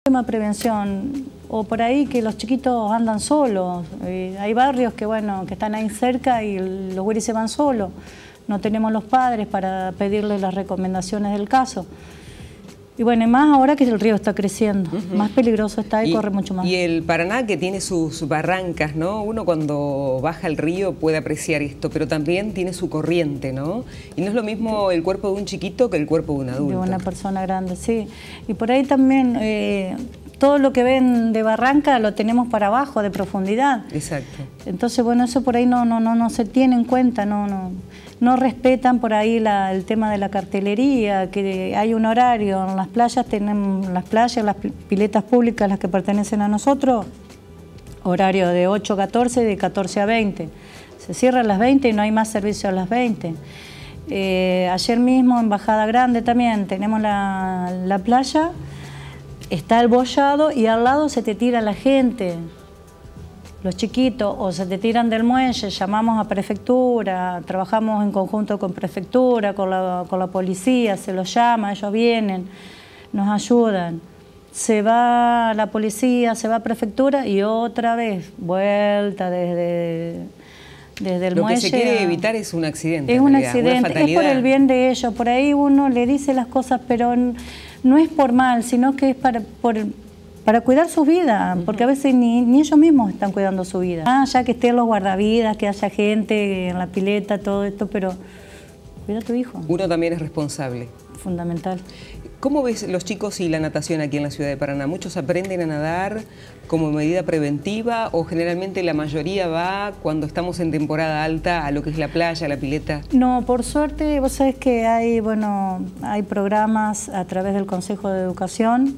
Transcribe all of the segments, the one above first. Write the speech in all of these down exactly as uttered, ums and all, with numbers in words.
tema de prevención, o por ahí que los chiquitos andan solos. Eh, hay barrios que, bueno, que están ahí cerca y los güeris se van solos. No tenemos los padres para pedirles las recomendaciones del caso. Y bueno, y más ahora que el río está creciendo, uh-huh. más peligroso está y, y corre mucho más. Y el Paraná, que tiene sus barrancas, ¿no? Uno cuando baja el río puede apreciar esto, pero también tiene su corriente, ¿no? Y no es lo mismo el cuerpo de un chiquito que el cuerpo de un adulto. De una persona grande, sí. Y por ahí también eh, todo lo que ven de barranca lo tenemos para abajo, de profundidad. Exacto. Entonces, bueno, eso por ahí no, no, no, no se tiene en cuenta, no, no, no respetan por ahí la, el tema de la cartelería, que hay un horario. En las playas tenemos, las playas, las piletas públicas, las que pertenecen a nosotros, horario de ocho a catorce y de catorce a veinte. Se cierra a las veinte y no hay más servicio a las veinte. Eh, ayer mismo en Bajada Grande también tenemos la, la playa, está el bollado y al lado se te tira la gente. Los chiquitos o se te tiran del muelle, llamamos a prefectura, trabajamos en conjunto con prefectura, con la, con la policía, se los llama, ellos vienen, nos ayudan. Se va la policía, se va a prefectura y otra vez, vuelta desde, desde el Lo muelle. Lo que se quiere evitar es un accidente. Es un accidente, es por el bien de ellos. Por ahí uno le dice las cosas, pero no es por mal, sino que es para... Por, para cuidar su vida, porque a veces ni, ni ellos mismos están cuidando su vida. Ah, ya que estén los guardavidas, que haya gente en la pileta, todo esto, pero cuida a tu hijo. Uno también es responsable. Fundamental. ¿Cómo ves los chicos y la natación aquí en la ciudad de Paraná? ¿Muchos aprenden a nadar como medida preventiva o generalmente la mayoría va cuando estamos en temporada alta a lo que es la playa, la pileta? No, por suerte, vos sabés que hay, bueno, hay programas a través del Consejo de Educación.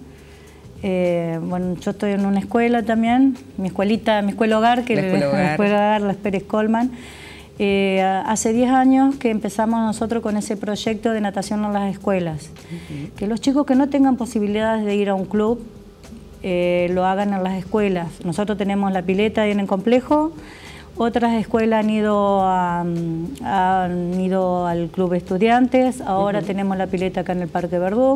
Eh, bueno, yo estoy en una escuela también, mi escuelita, mi escuela hogar, que la escuela hogar, la escuela hogar, Las Pérez Colman. Eh, hace diez años que empezamos nosotros con ese proyecto de natación en las escuelas. Uh-huh. Que los chicos que no tengan posibilidades de ir a un club, eh, lo hagan en las escuelas. Nosotros tenemos la pileta ahí en el complejo, otras escuelas han ido, a, han ido al club estudiantes, ahora uh-huh. tenemos la pileta acá en el Parque Verdú.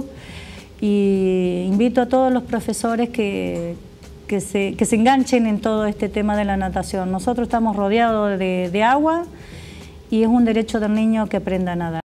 Y invito a todos los profesores que, que, se, que se enganchen en todo este tema de la natación. Nosotros estamos rodeados de, de agua y es un derecho del niño que aprenda a nadar.